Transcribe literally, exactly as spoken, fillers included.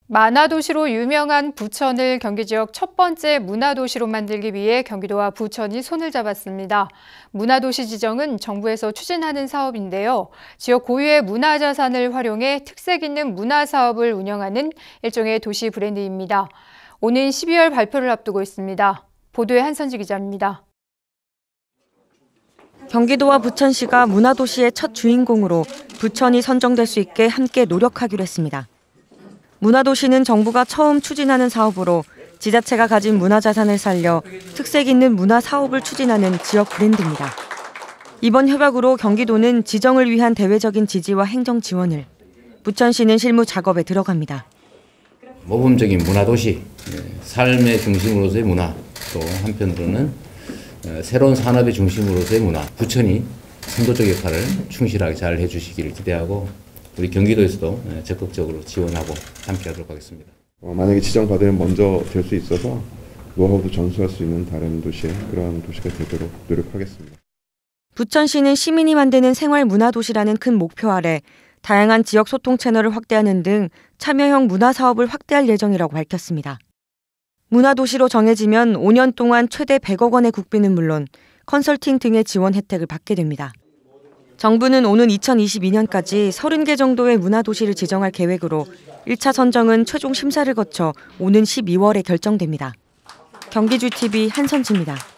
만화도시로 유명한 부천을 경기 지역 첫 번째 문화도시로 만들기 위해 경기도와 부천이 손을 잡았습니다. 문화도시 지정은 정부에서 추진하는 사업인데요. 지역 고유의 문화자산을 활용해 특색 있는 문화사업을 운영하는 일종의 도시 브랜드입니다. 오는 십이월 발표를 앞두고 있습니다. 보도에 한선지 기자입니다. 경기도와 부천시가 문화도시의 첫 주인공으로 부천이 선정될 수 있게 함께 노력하기로 했습니다. 문화도시는 정부가 처음 추진하는 사업으로 지자체가 가진 문화자산을 살려 특색 있는 문화 사업을 추진하는 지역 브랜드입니다. 이번 협약으로 경기도는 지정을 위한 대외적인 지지와 행정 지원을, 부천시는 실무 작업에 들어갑니다. 모범적인 문화도시, 삶의 중심으로서의 문화, 또 한편으로는 새로운 산업의 중심으로서의 문화, 부천이 선도적 역할을 충실하게 잘 해주시기를 기대하고 우리 경기도에서도 적극적으로 지원하고 함께하도록 하겠습니다. 어, 만약에 지정받으면 먼저 될 수 있어서 노하우도 전수할 수 있는 다른 도시에 그러한 도시가 되도록 노력하겠습니다. 부천시는 시민이 만드는 생활문화도시라는 큰 목표 아래 다양한 지역 소통 채널을 확대하는 등 참여형 문화사업을 확대할 예정이라고 밝혔습니다. 문화도시로 정해지면 오 년 동안 최대 백억 원의 국비는 물론 컨설팅 등의 지원 혜택을 받게 됩니다. 정부는 오는 이천이십이 년까지 서른 개 정도의 문화도시를 지정할 계획으로 일 차 선정은 최종 심사를 거쳐 오는 십이월에 결정됩니다. 경기주티비 한선지입니다.